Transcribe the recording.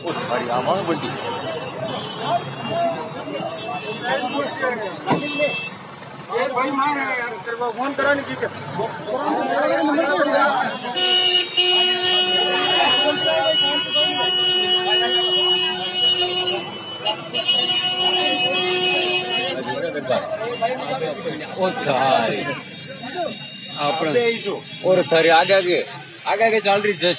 ओ सारी आवाज बंटी भाई मार यार तेरे को फोन करा नहीं की और थारी आगे आगे चल रही जश